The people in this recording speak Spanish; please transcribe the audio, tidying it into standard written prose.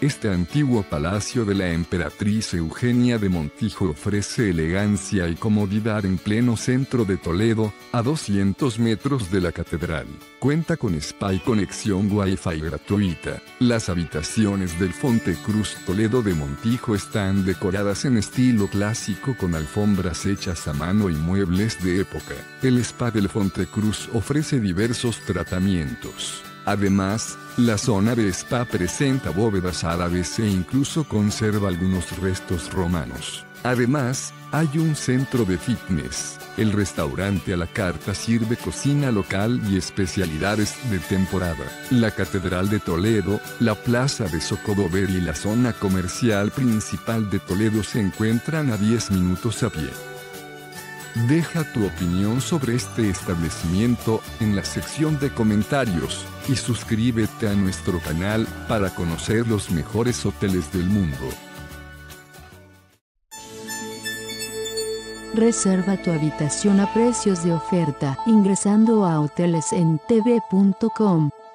Este antiguo palacio de la emperatriz Eugenia de Montijo ofrece elegancia y comodidad en pleno centro de Toledo, a 200 metros de la catedral. Cuenta con spa y conexión Wi-Fi gratuita. Las habitaciones del Fontecruz Toledo de Montijo están decoradas en estilo clásico con alfombras hechas a mano y muebles de época. El spa del Fontecruz ofrece diversos tratamientos. Además, la zona de spa presenta bóvedas árabes e incluso conserva algunos restos romanos. Además, hay un centro de fitness. El restaurante a la carta sirve cocina local y especialidades de temporada. La Catedral de Toledo, la Plaza de Zocodover y la zona comercial principal de Toledo se encuentran a 10 minutos a pie. Deja tu opinión sobre este establecimiento en la sección de comentarios y suscríbete a nuestro canal para conocer los mejores hoteles del mundo. Reserva tu habitación a precios de oferta ingresando a hotelesentv.com.